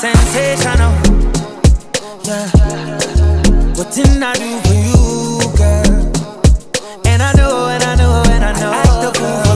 sensational. Yeah. What didn't I do for you?